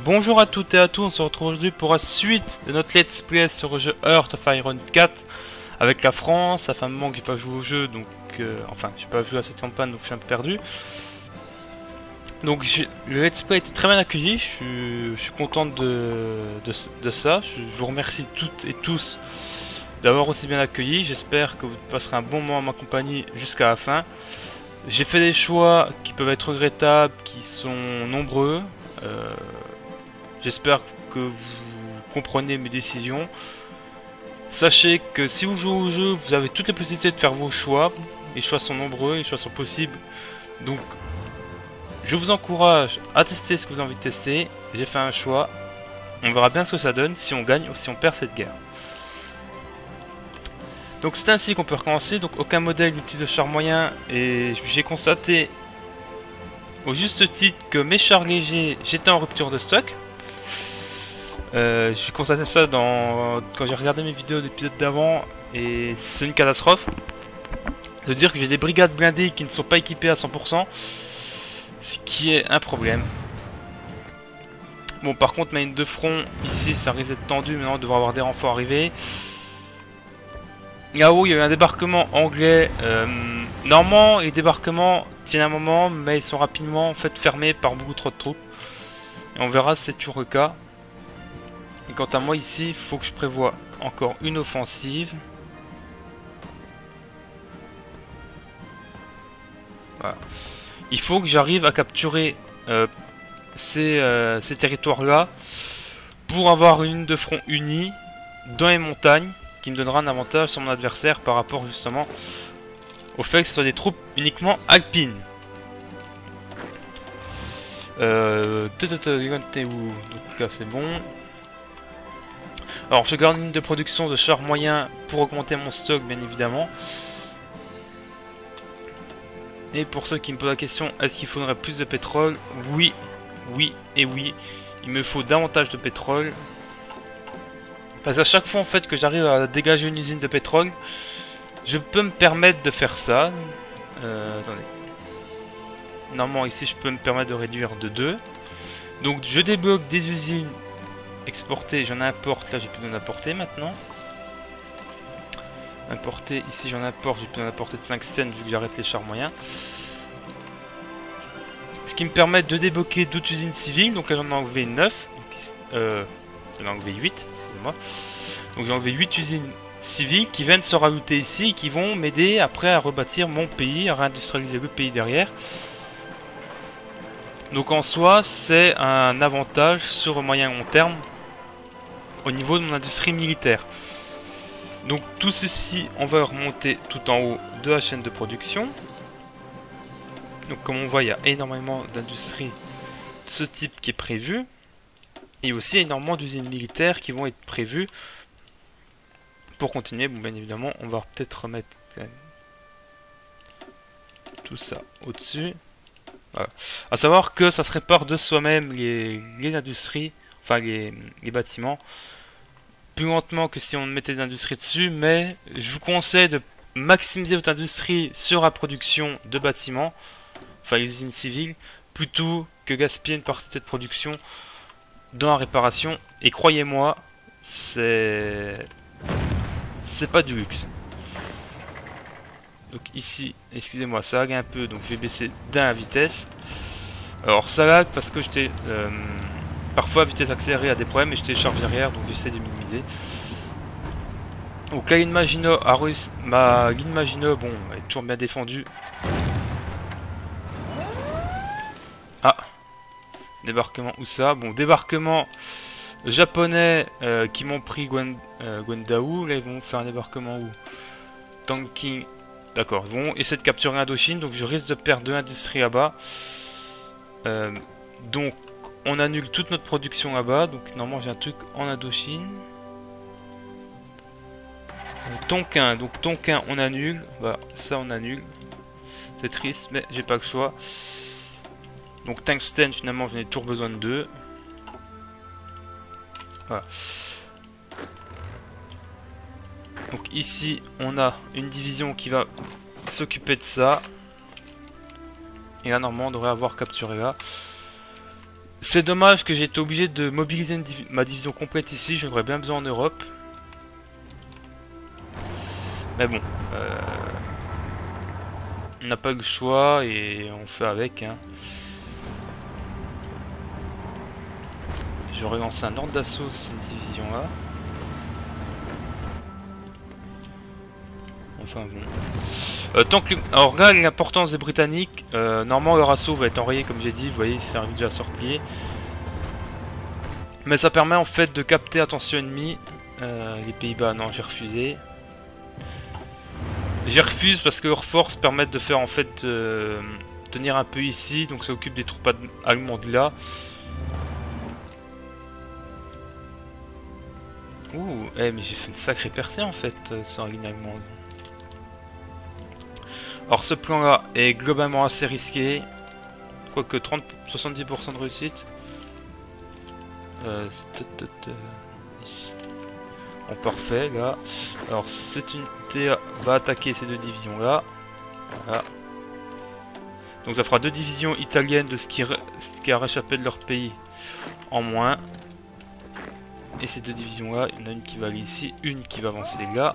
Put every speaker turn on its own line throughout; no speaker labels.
Bonjour à toutes et à tous, on se retrouve aujourd'hui pour la suite de notre let's play sur le jeu Heart of Iron 4 avec la France. Ça fait un moment que j'ai pas joué au jeu, donc enfin j'ai pas joué à cette campagne, donc je suis un peu perdu. Donc le let's play a été très bien accueilli, je suis content de ça. Je vous remercie toutes et tous d'avoir aussi bien accueilli. J'espère que vous passerez un bon moment en ma compagnie jusqu'à la fin. J'ai fait des choix qui peuvent être regrettables, qui sont nombreux. J'espère que vous comprenez mes décisions. Sachez que si vous jouez au jeu, vous avez toutes les possibilités de faire vos choix. Les choix sont nombreux, les choix sont possibles. Donc, je vous encourage à tester ce que vous avez envie de tester. J'ai fait un choix. On verra bien ce que ça donne, si on gagne ou si on perd cette guerre. Donc c'est ainsi qu'on peut recommencer. Donc aucun modèle n'utilise de char moyen. Et j'ai constaté au juste titre que mes chars légers, j'étais en rupture de stock. J'ai constaté ça quand j'ai regardé mes vidéos d'épisodes d'avant, et c'est une catastrophe. De dire que j'ai des brigades blindées qui ne sont pas équipées à 100%, ce qui est un problème. Bon, par contre ma ligne de front ici ça risque d'être tendu, maintenant on devrait avoir des renforts arrivés. Là-haut il y a eu un débarquement anglais. Normalement les débarquements tiennent un moment, mais ils sont rapidement en fait fermés par beaucoup trop de troupes. Et on verra si c'est toujours le cas. Et quant à moi ici, il faut que je prévoie encore une offensive. Voilà. Il faut que j'arrive à capturer ces territoires-là pour avoir une ligne de front unie dans les montagnes qui me donnera un avantage sur mon adversaire par rapport justement au fait que ce soit des troupes uniquement alpines. Donc là c'est bon. Alors je garde une ligne de production de chars moyens pour augmenter mon stock bien évidemment. Et pour ceux qui me posent la question, est-ce qu'il faudrait plus de pétrole? Oui, oui et oui. Il me faut davantage de pétrole. Parce qu'à chaque fois en fait que j'arrive à dégager une usine de pétrole, je peux me permettre de faire ça. Attendez. Normalement ici je peux me permettre de réduire de 2. Donc je débloque des usines exporter, j'en importe, là j'ai plus d'en apporter maintenant. Importer, ici j'en importe, j'ai plus d'en apporter de 5 scènes vu que j'arrête les chars moyens. Ce qui me permet de débloquer d'autres usines civiles, donc là j'en ai enlevé 9. J'en ai enlevé 8, excusez-moi. Donc j'ai enlevé 8 usines civiles qui viennent se rajouter ici et qui vont m'aider après à rebâtir mon pays, à réindustrialiser le pays derrière. Donc en soi c'est un avantage sur le moyen long terme au niveau de mon industrie militaire. Donc tout ceci on va remonter tout en haut de la chaîne de production. Donc comme on voit il y a énormément d'industries de ce type qui est prévu. Et aussi énormément d'usines militaires qui vont être prévues pour continuer. Bon bien évidemment on va peut-être remettre tout ça au-dessus. Voilà. À savoir que ça se répare de soi-même les industries, enfin les bâtiments, plus lentement que si on mettait des industries dessus, mais je vous conseille de maximiser votre industrie sur la production de bâtiments, enfin les usines civiles, plutôt que gaspiller une partie de cette production dans la réparation. Et croyez-moi, c'est pas du luxe. Donc ici, excusez-moi, ça lag un peu, donc je vais baisser d'un vitesse. Alors ça lag parce que j'étais parfois à vitesse accélérée a des problèmes et je télécharge derrière, donc j'essaie de minimiser. Donc la ligne Maginot a réussi, ma ligne Maginot, bon, elle est toujours bien défendue. Ah, débarquement où ça? Bon, débarquement japonais qui m'ont pris Guangdao. Là ils vont faire un débarquement où? Tanking. D'accord, ils vont essayer de capturer Indochine, donc je risque de perdre de l'industrie là-bas. Donc on annule toute notre production là-bas, donc normalement j'ai un truc en Indochine. Tonkin, donc Tonkin on annule, bah, ça on annule. C'est triste, mais j'ai pas le choix. Donc Tungsten finalement j'en ai toujours besoin de 2. Voilà. Donc ici on a une division qui va s'occuper de ça. Et là normalement on devrait avoir capturé là. C'est dommage que j'ai été obligé de mobiliser ma division complète ici, j'aurais bien besoin en Europe. Mais bon, on n'a pas eu le choix et on fait avec. Hein. Je vais relancer un ordre d'assaut sur cette division là. Enfin bon. Tant que... Alors regarde l'importance des Britanniques. Normalement leur assaut va être enrayé comme j'ai dit. Vous voyez, c'est arrivé déjà à se replier. Mais ça permet en fait de capter attention ennemie. Les Pays-Bas, non, j'ai refusé. J'ai refusé parce que leurs forces permettent de faire en fait tenir un peu ici. Donc ça occupe des troupes allemandes là. Ouh, mais j'ai fait une sacrée percée en fait sur la ligne allemande. Alors ce plan là est globalement assez risqué. Quoique 70% de réussite. Bon, parfait là. Alors cette unité va attaquer ces deux divisions là. Voilà. Donc ça fera deux divisions italiennes de ce qui a réchappé de leur pays en moins. Et ces deux divisions là, il y en a une qui va aller ici, une qui va avancer là.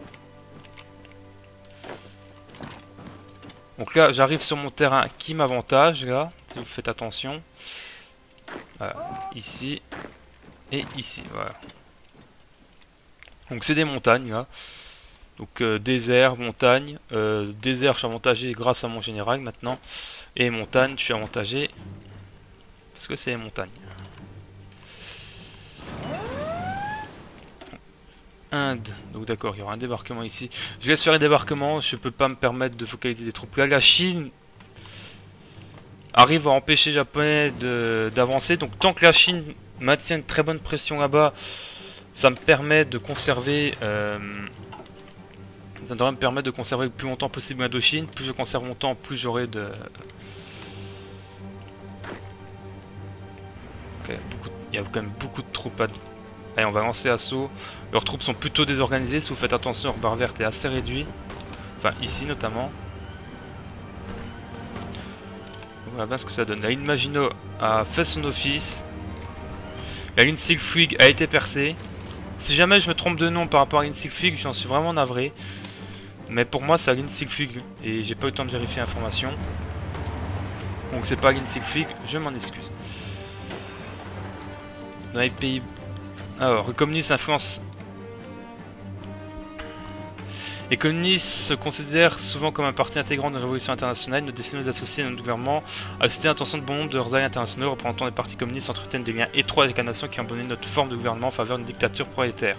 Donc là j'arrive sur mon terrain qui m'avantage là, si vous faites attention. Voilà, ici et ici, voilà. Donc c'est des montagnes là. Donc désert, montagne. Désert je suis avantagé grâce à mon général maintenant. Et montagne je suis avantagé parce que c'est les montagnes. Inde, donc d'accord, il y aura un débarquement ici. Je laisse faire les débarquements, je peux pas me permettre de focaliser des troupes là. La Chine arrive à empêcher les Japonais d'avancer. Donc tant que la Chine maintient une très bonne pression là-bas, ça me permet de conserver ça devrait me permettre de conserver le plus longtemps possible l'Indochine. Plus je conserve longtemps, plus j'aurai de... Okay, il y a quand même beaucoup de troupes à... Allez, on va lancer assaut. Leurs troupes sont plutôt désorganisées. Si vous faites attention, leur barre verte est assez réduite. Enfin, ici notamment. Voilà bien ce que ça donne. La ligne Maginot a fait son office. La ligne Siegfried a été percée. Si jamais je me trompe de nom par rapport à la ligne Siegfried, j'en suis vraiment navré. Mais pour moi, c'est la ligne Siegfried. Et j'ai pas eu le temps de vérifier l'information. Donc c'est pas la ligne Siegfried, je m'en excuse. Dans les pays... Alors, le communisme influence... Les communistes se considèrent souvent comme un parti intégrant de la révolution internationale, ne destinés aux associés à notre gouvernement, à susciter l'intention de bon nombre de leurs alliés internationaux représentant des partis communistes entretiennent des liens étroits avec la nation qui a abandonné notre forme de gouvernement en faveur d'une dictature prolétaire.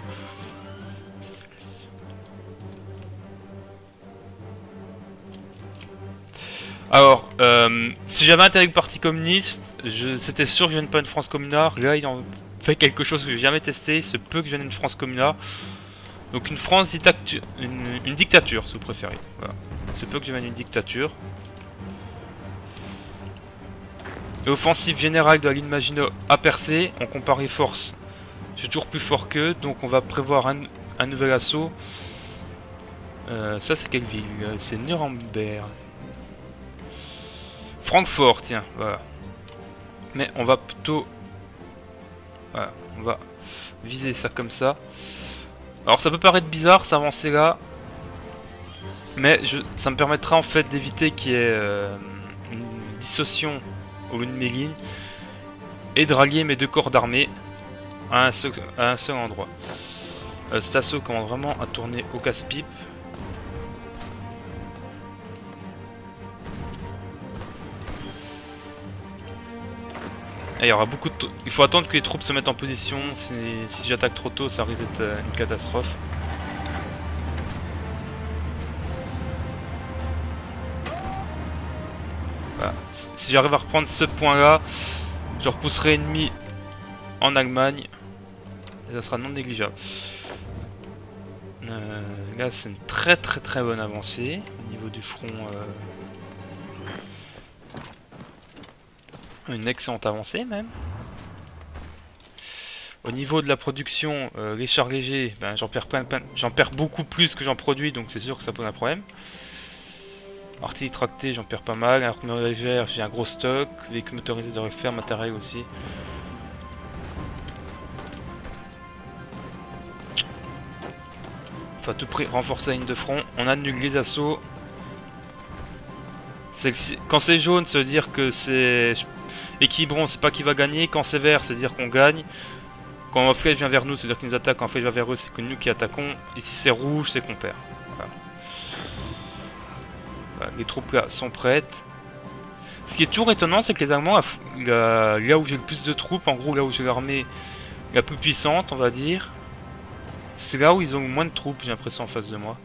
Alors, si j'avais intégré le parti communiste, c'était sûr que je vienne pas une France communard. Là, il en fait quelque chose que j'ai jamais testé. Il se peut que je vienne une France communard. Donc une France dictature, une dictature si vous préférez. Voilà. Il se peut que je vienne une dictature. L'offensive générale de la ligne Maginot a percé. On compare les forces. Je suis toujours plus fort qu'eux. Donc on va prévoir un nouvel assaut. Ça c'est quelle ville? C'est Nuremberg. Francfort, tiens, voilà. Mais on va plutôt... Voilà, on va viser ça comme ça. Alors ça peut paraître bizarre, s'avancer là. Mais ça me permettra en fait d'éviter qu'il y ait une dissociation au bout de mes lignes. Et de rallier mes deux corps d'armée à un seul endroit. Cet assaut commence vraiment à tourner au casse-pipe. Il y aura beaucoup de... Il faut attendre que les troupes se mettent en position. Si j'attaque trop tôt, ça risque d'être une catastrophe. Voilà. Si j'arrive à reprendre ce point-là, je repousserai ennemi en Allemagne. Et ça sera non négligeable. Là, c'est une très bonne avancée au niveau du front. Une excellente avancée même. Au niveau de la production, les chars légers, ben, j'en perds beaucoup plus que j'en produis, donc c'est sûr que ça pose un problème. Artillerie tractée, j'en perds pas mal. Armure légère, j'ai un gros stock. Véhicule motorisé, devrait faire. Matériel aussi. Faut à tout prix renforcer la ligne de front. On annule les assauts. Quand c'est jaune, ça veut dire que c'est équilibrant, c'est pas qui va gagner. Quand c'est vert, c'est dire qu'on gagne. Quand un flèche vient vers nous, c'est dire qu'ils nous attaquent. Quand un flèche va vers eux, c'est que nous qui attaquons. Ici c'est rouge, c'est qu'on perd. Voilà. Voilà, les troupes là sont prêtes. Ce qui est toujours étonnant, c'est que les Allemands, là où j'ai le plus de troupes, en gros là où j'ai l'armée la plus puissante, on va dire, c'est là où ils ont le moins de troupes, j'ai l'impression, en face de moi.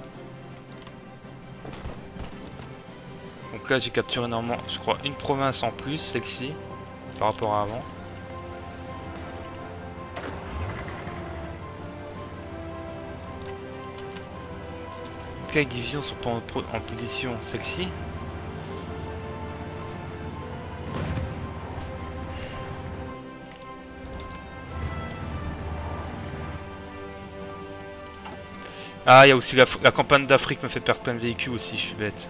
Donc là j'ai capturé normalement, je crois, une province en plus, celle-ci, par rapport à avant. Quelles divisions sont pas en position? Celle-ci. Ah, il y a aussi la campagne d'Afrique me fait perdre plein de véhicules aussi, je suis bête.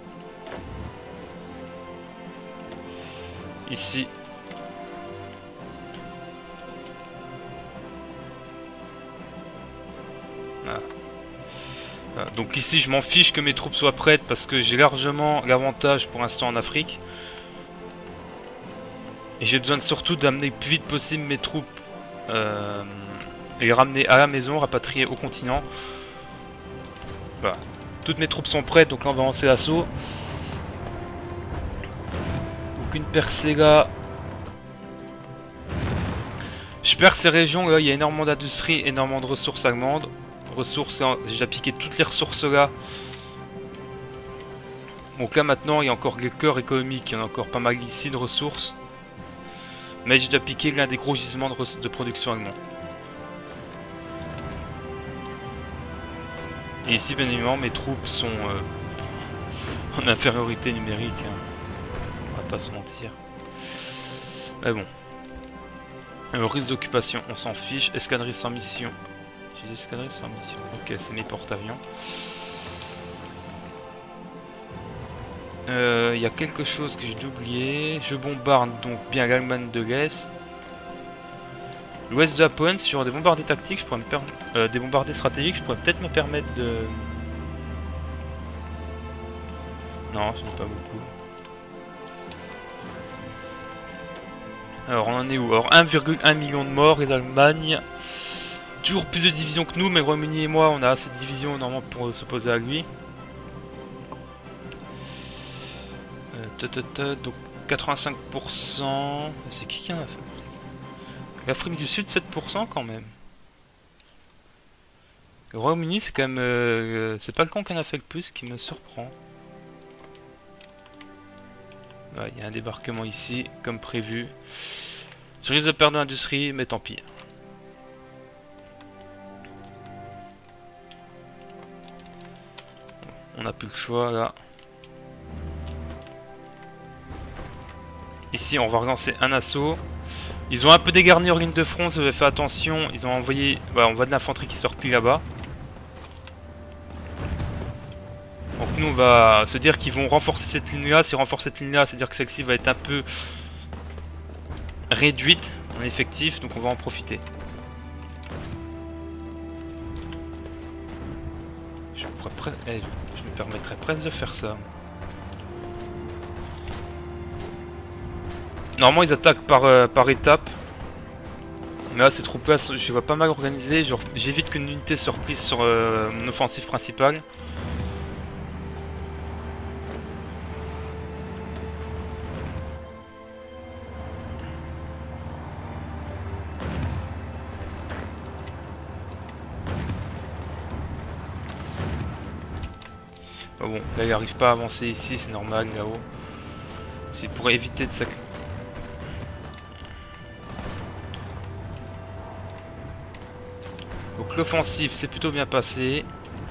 Ici. Voilà. Voilà. Donc ici, je m'en fiche que mes troupes soient prêtes parce que j'ai largement l'avantage pour l'instant en Afrique. Et j'ai besoin surtout d'amener le plus vite possible mes troupes et les ramener à la maison, rapatrier au continent. Voilà. Toutes mes troupes sont prêtes, donc là on va lancer l'assaut. Donc une percée là. Je perds ces régions là, il y a énormément d'industrie, énormément de ressources allemandes. Ressources, j'ai déjà piqué toutes les ressources là. Donc là maintenant il y a encore les cœurs économiques, il y en a encore pas mal ici de ressources. Mais j'ai déjà piqué l'un des gros gisements de production allemand. Et ici, bien évidemment, mes troupes sont en infériorité numérique. Hein. On va pas se mentir. Mais bon. Risque d'occupation, on s'en fiche. Escadrille sans mission. J'ai des escadrilles sans mission. Ok, c'est mes porte-avions. Il y a quelque chose que j'ai oublié. Je bombarde donc bien l'Allemagne de l'Est. L'ouest de la Pologne, si j'aurais des bombardés tactiques, je pourrais me permettre. Des bombardés stratégiques, je pourrais peut-être me permettre de. Non, ce n'est pas beaucoup. Alors, on en est où? Alors, 1,1 million de morts, les Allemagnes. Toujours plus de divisions que nous, mais le Royaume-Uni et moi, on a assez de divisions normalement pour s'opposer à lui. Donc 85%. C'est qui en a fait? L'Afrique du Sud, 7% quand même. Le Royaume-Uni, c'est quand même. C'est pas le camp qui en a fait le plus qui me surprend. Il y a un débarquement ici, comme prévu. Je risque de perdre de l'industrie, mais tant pis. On n'a plus le choix là. Ici, on va relancer un assaut. Ils ont un peu dégarni en ligne de front, ça avait fait attention. Ils ont envoyé. Voilà, on voit de l'infanterie qui se replie là-bas. Donc nous, on va se dire qu'ils vont renforcer cette ligne-là. Si on renforce cette ligne-là, c'est-à-dire que celle-ci va être un peu réduite en effectif, donc on va en profiter. Je me permettrais presque de faire ça. Normalement ils attaquent par étapes. Mais là ces troupes là je les vois pas mal organisées. J'évite qu'une unité se replie sur mon offensive principale. Bon, là il n'arrive pas à avancer ici, c'est normal là-haut. C'est pour éviter de sacrifier. Donc l'offensive s'est plutôt bien passé.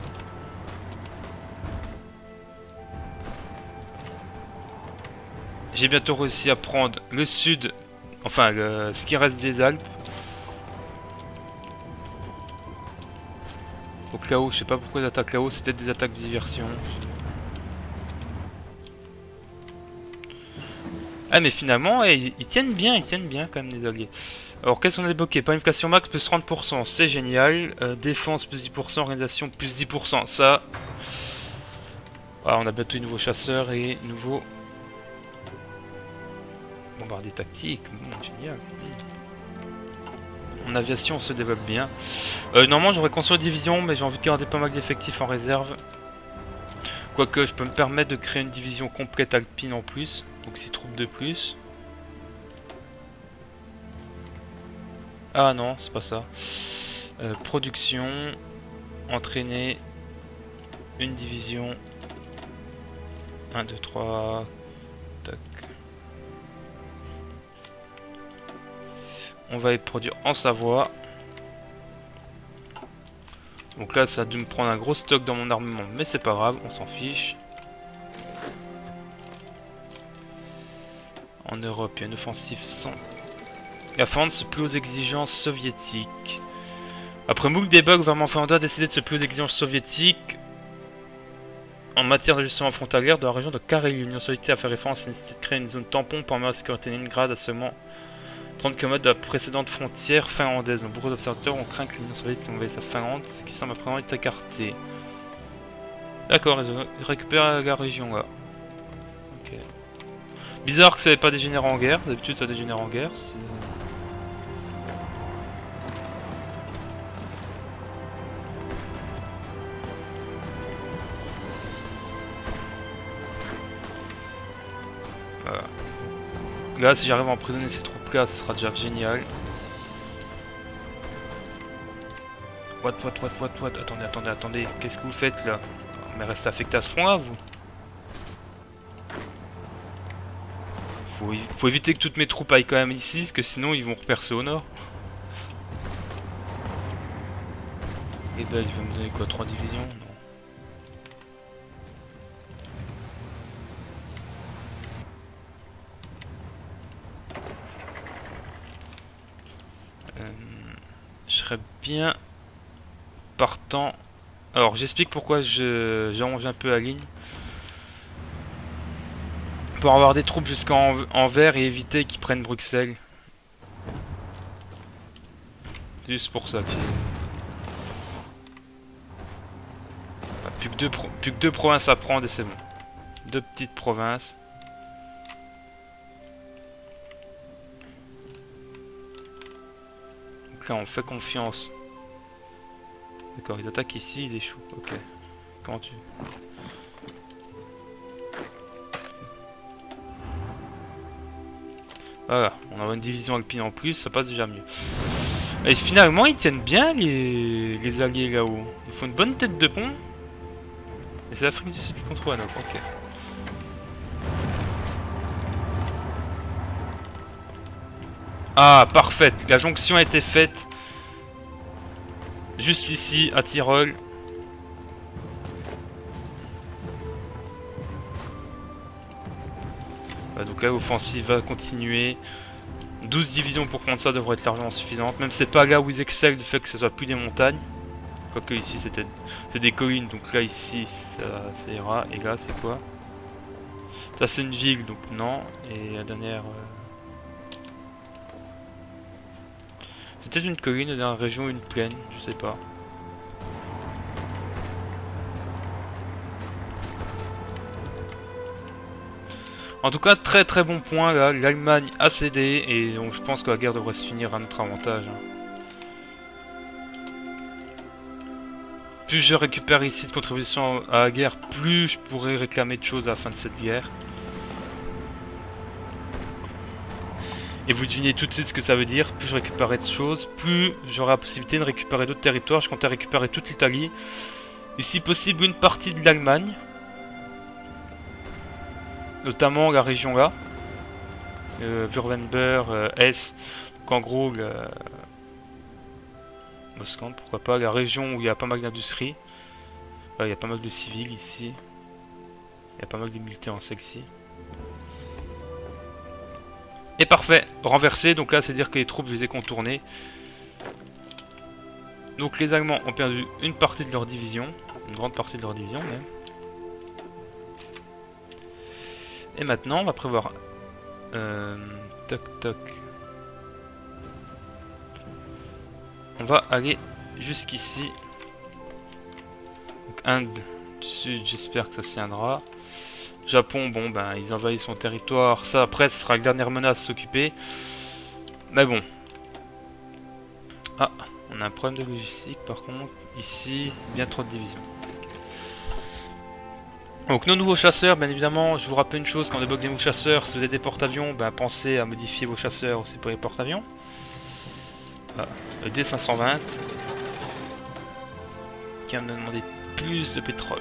J'ai bientôt réussi à prendre le sud, enfin ce qui reste des Alpes. Donc là-haut, je sais pas pourquoi ils attaquent là-haut, c'est peut-être des attaques de diversion. Ah mais finalement, ils tiennent bien quand même les alliés. Alors qu'est-ce qu'on a débloqué? Planification max plus 30%, c'est génial. Défense plus 10%, organisation plus 10%, ça... Ah, on a bientôt une nouveau chasseur et nouveau... bombardier tactique, génial. En aviation on se développe bien. Normalement j'aurais construit une division mais j'ai envie de garder pas mal d'effectifs en réserve. Quoique je peux me permettre de créer une division complète alpine en plus. Donc 6 troupes de plus. Ah non, c'est pas ça. Production. Entraîner. Une division. 1, 2, 3. Tac. On va les produire en Savoie. Donc là ça a dû me prendre un gros stock dans mon armement. Mais c'est pas grave, on s'en fiche. En Europe, il y a une offensive sans... La Finlande se plie aux exigences soviétiques. Après moult débats, le gouvernement finlandais a décidé de se plier aux exigences soviétiques en matière d'ajustement frontalière de la région de Carélie. L'Union soviétique a fait référence à la nécessité de créer une zone tampon pour améliorer la sécurité de Leningrad à seulement 30 km de la précédente frontière finlandaise. Donc, beaucoup d'observateurs ont craint que l'Union soviétique envahisse la Finlande, ce qui semble à présent être écarté. D'accord, ils récupèrent la région là. Ok. Bizarre que ça n'avait pas dégénéré en guerre. D'habitude ça dégénère en guerre. Voilà. Là si j'arrive à emprisonner ces troupes là, ce sera déjà génial. What. Attendez. Qu'est-ce que vous faites là? Mais restez affecté à ce front là vous. Faut éviter que toutes mes troupes aillent quand même ici, parce que sinon ils vont repercer au nord. Et ben il va me donner quoi, 3 divisions? Non. Je serais bien partant. Alors j'explique pourquoi j'allonge un peu la ligne. Pour avoir des troupes jusqu'en Anvers et éviter qu'ils prennent Bruxelles. C'est juste pour ça. Enfin, plus que deux provinces à prendre et c'est bon. 2 petites provinces. Donc là on fait confiance. D'accord, ils attaquent ici, ils échouent. Ok. Comment tu... Voilà, on a une division alpine en plus, ça passe déjà mieux. Et finalement, ils tiennent bien les alliés là-haut. Ils font une bonne tête de pont. Et c'est l'Afrique du Sud qui contrôle Hanovre, ok. Ah, parfaite, la jonction a été faite. Juste ici, à Tyrol. Donc là l'offensive va continuer. 12 divisions pour prendre ça devrait être largement suffisante. Même si c'est pas là où ils excellent du fait que ce soit plus des montagnes. Quoique ici c'est des collines, donc là ici ça ira. Et là c'est quoi? Ça c'est une ville, donc non. Et la dernière... C'était une colline, une région ou une plaine, je sais pas. En tout cas, très bon point là. L'Allemagne a cédé et donc je pense que la guerre devrait se finir à notre avantage. Plus je récupère ici de contribution à la guerre, plus je pourrai réclamer de choses à la fin de cette guerre. Et vous devinez tout de suite ce que ça veut dire. Plus je récupérerai de choses, plus j'aurai la possibilité de récupérer d'autres territoires. Je comptais récupérer toute l'Italie. Et si possible une partie de l'Allemagne. Notamment la région là. Württemberg, Hesse. Donc en gros, Moscou, pourquoi pas. La région où il y a pas mal d'industrie. Il y a pas mal de civils ici. Il y a pas mal de militaires en sexy. Et parfait, renversé, donc là c'est dire que les troupes je les ai contournées. Donc les Allemands ont perdu une partie de leur division, une grande partie de leur division même. Et maintenant on va prévoir Toc toc. On va aller jusqu'ici. Donc Inde du Sud, j'espère que ça se tiendra. Japon, bon ben ils envahissent son territoire. Ça après, ce sera la dernière menace à s'occuper. Mais bon. Ah, on a un problème de logistique par contre. Ici, bien trop de divisions. Donc nos nouveaux chasseurs, bien évidemment, je vous rappelle une chose, quand on débloque des nouveaux chasseurs, si vous avez des porte-avions, ben, pensez à modifier vos chasseurs aussi pour les porte-avions. Voilà. Le D520 qui va me demander plus de pétrole.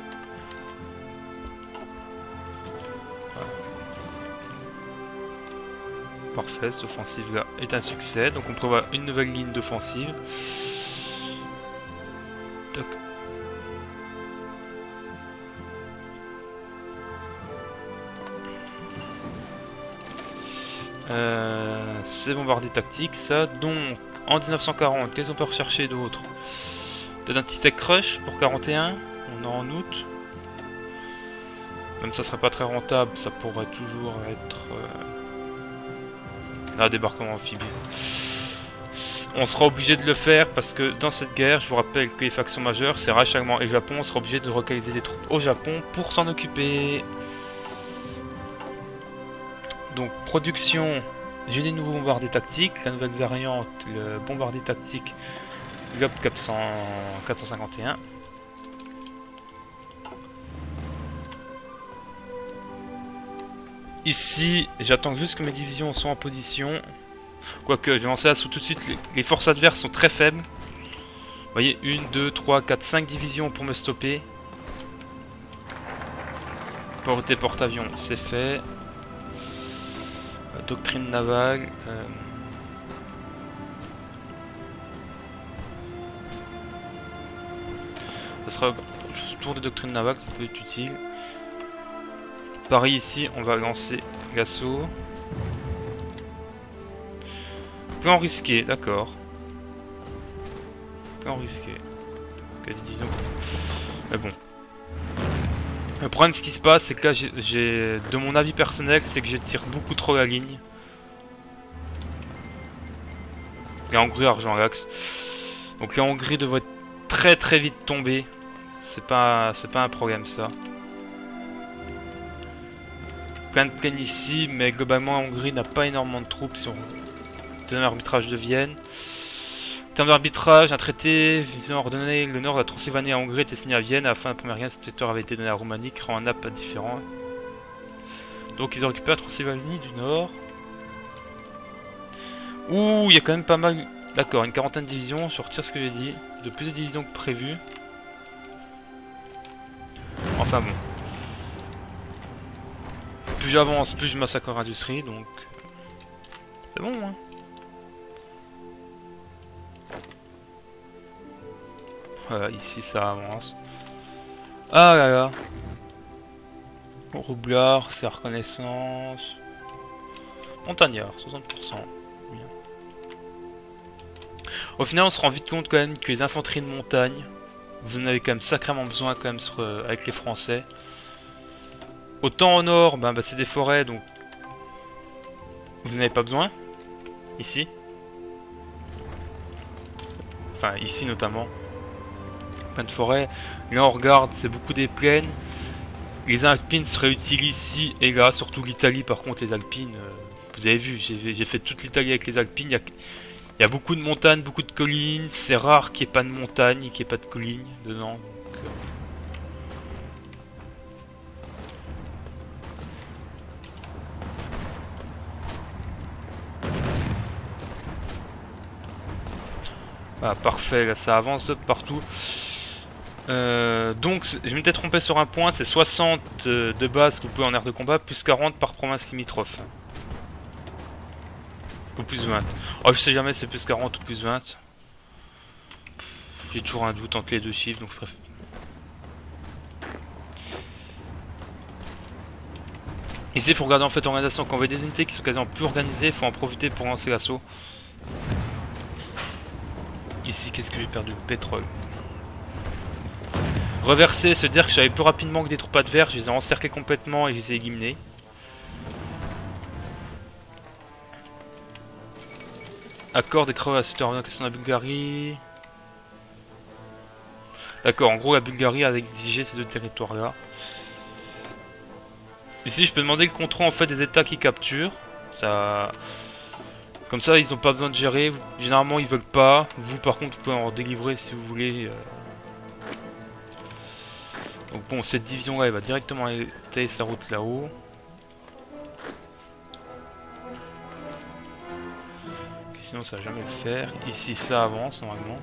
Voilà. Parfait, cette offensive là est un succès, donc on prévoit une nouvelle ligne d'offensive. Toc. C'est bombardé tactique ça. Donc en 1940, qu'est-ce qu'on peut rechercher d'autre? Peut-être un petit tech crush pour 41. On est en août. Même ça serait pas très rentable, ça pourrait toujours être un débarquement amphibien. On sera obligé de le faire parce que dans cette guerre, je vous rappelle que les factions majeures, c'est Reich allemand et Japon. On sera obligé de relocaliser des troupes au Japon pour s'en occuper. Donc production, j'ai des nouveaux bombardiers tactiques, la nouvelle variante, le bombardier tactique Globe 451. Ici, j'attends juste que mes divisions soient en position. Quoique, je vais lancer l'assaut tout de suite, les forces adverses sont très faibles. Vous voyez, 1, 2, 3, 4, 5 divisions pour me stopper. Porter porte-avions, c'est fait. Doctrine navale. Ça sera tour de doctrine navale, ça peut être utile. Pareil ici, on va lancer l'assaut. Plan risqué, d'accord. Plan risqué. Disons. Mais bon. Le problème, ce qui se passe, c'est que là, j'ai, de mon avis personnel, c'est que je tire beaucoup trop la ligne. La Hongrie, argent l'axe. Donc la Hongrie devrait très très vite tomber. C'est pas un problème ça. Plein de plaines ici, mais globalement la Hongrie n'a pas énormément de troupes si on donne un arbitrage de Vienne. En termes d'arbitrage, un traité visant à ordonner le nord de la Transylvanie à Hongrie était signé à Vienne. À la fin de la première guerre, ce territoire avait été donné à la Roumanie, créant un nappe différent. Donc ils ont récupéré la Transylvanie du nord. Ouh, il y a quand même pas mal. D'accord, une quarantaine de divisions, je retire ce que j'ai dit. De plus de divisions que prévu. Enfin bon. Plus j'avance, plus je massacre l'industrie, donc... C'est bon, hein. Voilà, ici ça avance. Ah là là. Roublard, c'est reconnaissance. Montagnard, 60%. Bien. Au final, on se rend vite compte quand même que les infanteries de montagne, vous en avez quand même sacrément besoin quand même avec les Français. Autant au nord, bah, c'est des forêts, donc vous n'en avez pas besoin. Ici. Enfin, ici notamment. Plein de forêts. Là, on regarde, c'est beaucoup des plaines. Les Alpines seraient utiles ici et là, surtout l'Italie. Par contre, les Alpines, vous avez vu, j'ai fait toute l'Italie avec les Alpines. Il y a beaucoup de montagnes, beaucoup de collines. C'est rare qu'il n'y ait pas de montagne, qu'il n'y ait pas de collines dedans. Donc, Ah, parfait, là ça avance partout. Donc je m'étais trompé sur un point, c'est 60 de base que vous pouvez en aire de combat, plus 40 par province limitrophe. Ou plus 20. Oh, je sais jamais si c'est plus 40 ou plus 20. J'ai toujours un doute entre les deux chiffres, donc je préfère. Ici il faut regarder en fait organisation, quand on voit des unités qui sont quasiment plus organisées, il faut en profiter pour lancer l'assaut. Ici qu'est-ce que j'ai perdu? Pétrole. Reverser, se dire que j'avais plus rapidement que des troupes adverses, je les ai encerclés complètement et je les ai éliminés. Accord des creux à la question de la Bulgarie. D'accord, en gros la Bulgarie a exigé ces deux territoires là. Ici je peux demander le contrôle en fait des états qui capturent. Ça... Comme ça ils n'ont pas besoin de gérer. Généralement ils veulent pas. Vous par contre vous pouvez en délivrer si vous voulez. Donc bon, cette division là elle va directement étayer sa route là-haut. Sinon ça va jamais le faire. Ici ça avance normalement.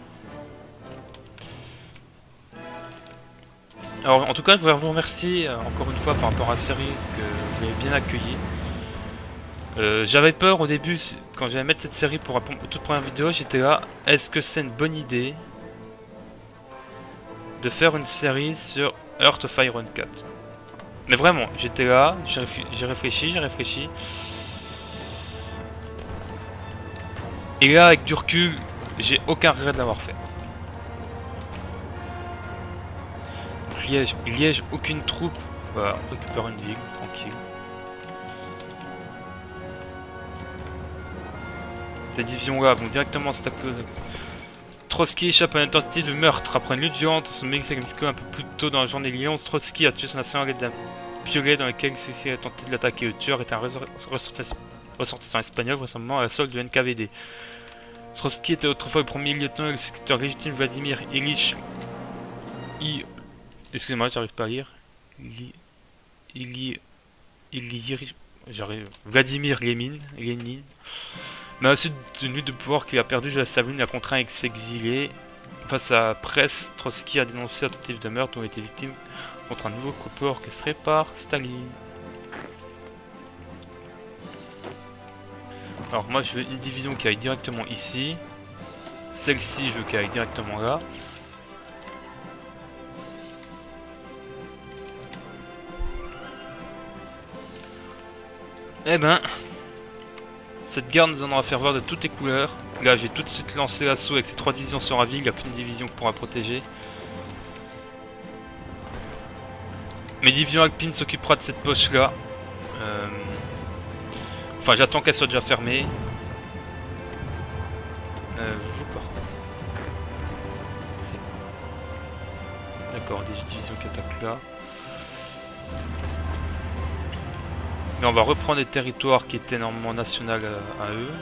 Alors en tout cas je voudrais vous remercier encore une fois par rapport à la série que vous avez bien accueillie. J'avais peur au début quand j'allais mettre cette série pour la toute première vidéo, j'étais là, est-ce que c'est une bonne idée de faire une série sur Heart of Iron 4? Mais vraiment, j'étais là, j'ai réfléchi. Et là avec du recul, j'ai aucun regret de l'avoir fait. Liège, aucune troupe. Voilà, on récupère une ville, tranquille. Ces divisions-là vont directement s'attaquer. Trotsky échappe à une tentative de meurtre. Après une lutte violente, son Mexico un peu plus tôt dans la journée Lyon, Trotsky a tué son assaillant d'un piolet dans lequel celui-ci a tenté de l'attaquer. Le tueur est un ressortissant espagnol, vraisemblablement à la solde du NKVD. Trotsky était autrefois le premier lieutenant et le secrétaire légitime Vladimir Ilyich. Excusez-moi, j'arrive pas à lire. Vladimir Lénine. Mais à la suite d'une lutte de pouvoir qu'il a perdu, Staline l'a contraint à s'exiler. Face à la presse, Trotsky a dénoncé la tentative de meurtre dont il était victime contre un nouveau complot orchestré par Staline. Alors moi je veux une division qui aille directement ici. Celle-ci je veux qu'elle aille directement là. Eh ben, cette guerre nous en aura fait voir de toutes les couleurs. Là j'ai tout de suite lancé l'assaut avec ces 3 divisions sur la ville, il n'y a qu'une division qui pourra protéger. Mes divisions alpines s'occupera de cette poche là. Enfin j'attends qu'elle soit déjà fermée. Vous par... D'accord, des divisions qui attaquent là. Mais on va reprendre des territoires qui étaient normalement nationaux à eux.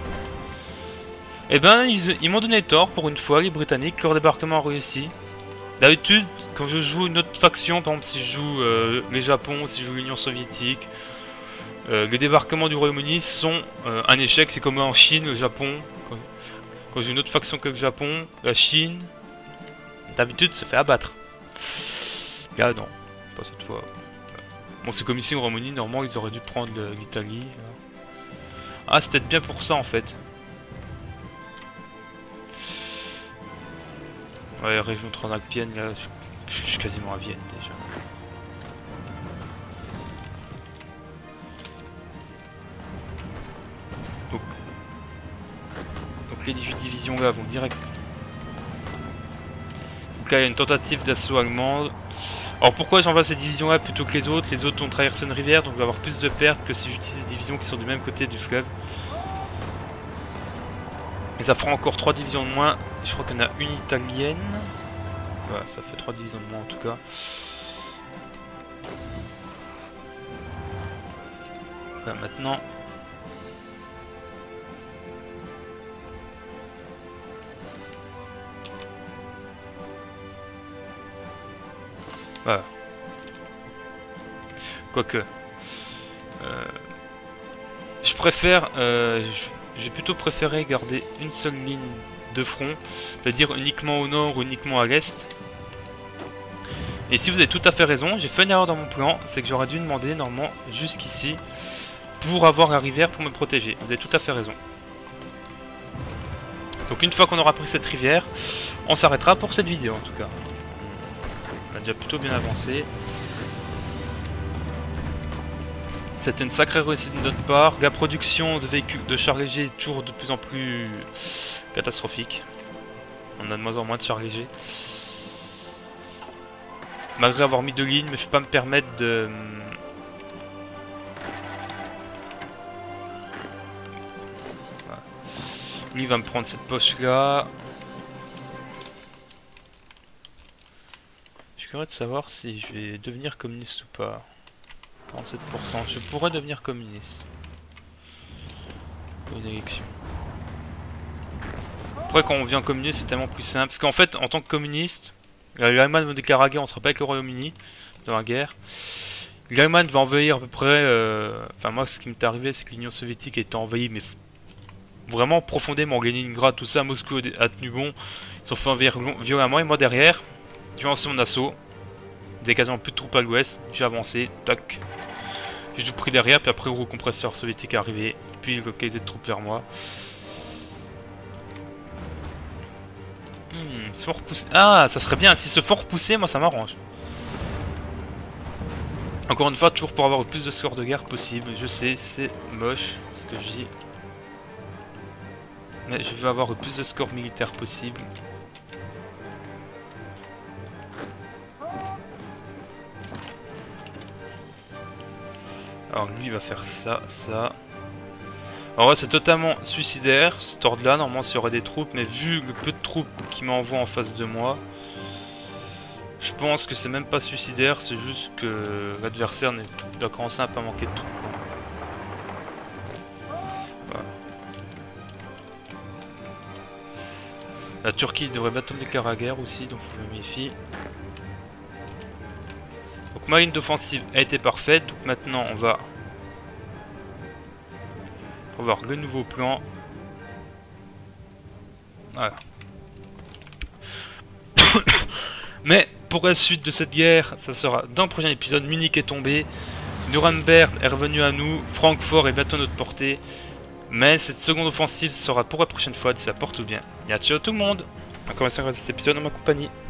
Et ben ils m'ont donné tort pour une fois, les Britanniques, leur débarquement a réussi. D'habitude, quand je joue une autre faction, par exemple si je joue les Japon, si je joue l'Union soviétique, les débarquements du Royaume-Uni sont un échec. C'est comme en Chine, le Japon. Quand j'ai une autre faction que le Japon, la Chine, d'habitude se fait abattre. Là non, pas cette fois. Bon c'est comme ici au Royaume-Uni, normalement ils auraient dû prendre l'Italie. Ah c'est peut-être bien pour ça en fait. Ouais, région transalpienne, là, je suis quasiment à Vienne déjà. Donc les 18 divisions là vont direct. Donc là il y a une tentative d'assaut allemande. Alors pourquoi j'envoie ces divisions là plutôt que les autres? Les autres ont traversé une rivière donc on va avoir plus de pertes que si j'utilise des divisions qui sont du même côté du fleuve. Et ça fera encore 3 divisions de moins. Je crois qu'il y en a une italienne. Voilà, ça fait 3 divisions de moins en tout cas. Là maintenant. Voilà. Quoique. Je préfère... j'ai plutôt préféré garder une seule ligne de front, c'est-à-dire uniquement au nord ou uniquement à l'est. Et si vous avez tout à fait raison, j'ai fait une erreur dans mon plan, c'est que j'aurais dû demander normalement jusqu'ici pour avoir la rivière pour me protéger. Vous avez tout à fait raison. Donc une fois qu'on aura pris cette rivière, on s'arrêtera pour cette vidéo en tout cas. On a déjà plutôt bien avancé. C'était une sacrée réussite de notre part. La production de véhicules de chars légers est toujours de plus en plus catastrophique. On a de moins en moins de chars légers. Malgré avoir mis 2 lignes, mais je ne peux pas me permettre de... Voilà. Lui il va me prendre cette poche là. Je suis curieux de savoir si je vais devenir communiste ou pas. 47%, je pourrais devenir communiste. Pour une élection. Après quand on devient communiste c'est tellement plus simple. Parce qu'en fait en tant que communiste, l'Allemagne me déclare la guerre, on sera pas avec le Royaume-Uni dans la guerre. L'Allemagne va envahir à peu près... Enfin moi ce qui m'est arrivé c'est que l'Union soviétique était envahie mais vraiment profondément. Leningrad, tout ça, Moscou a tenu bon. Ils sont fait envahir violemment et moi derrière, j'ai lancé mon assaut. Il y a quasiment plus de troupes à l'ouest, j'ai avancé, tac. J'ai tout pris derrière, puis après le compresseur soviétique est arrivé, puis il localisé de troupes vers moi. Ils se font repousser. Ah, ça serait bien, s'ils se font repousser, moi ça m'arrange. Encore une fois, toujours pour avoir le plus de score de guerre possible. Je sais, c'est moche ce que je dis. Mais je veux avoir le plus de score militaire possible. Alors lui il va faire ça, ça. Alors ouais, c'est totalement suicidaire, cet ordre là, normalement s'il y aurait des troupes, mais vu le peu de troupes qu'il m'envoie en face de moi, je pense que c'est même pas suicidaire, c'est juste que l'adversaire doit commencer à pas manquer de troupes. Voilà. La Turquie devrait bientôt me déclarer la guerre aussi, donc je me méfie. Donc ma ligne d'offensive a été parfaite, donc maintenant on va voir le nouveau plan. Voilà. Mais pour la suite de cette guerre, ça sera dans le prochain épisode. Munich est tombé, Nuremberg est revenu à nous, Francfort est bientôt à notre portée. Mais cette seconde offensive sera pour la prochaine fois, si ça porte bien. Et à ciao tout le monde. Encore merci à cet épisode dans ma compagnie.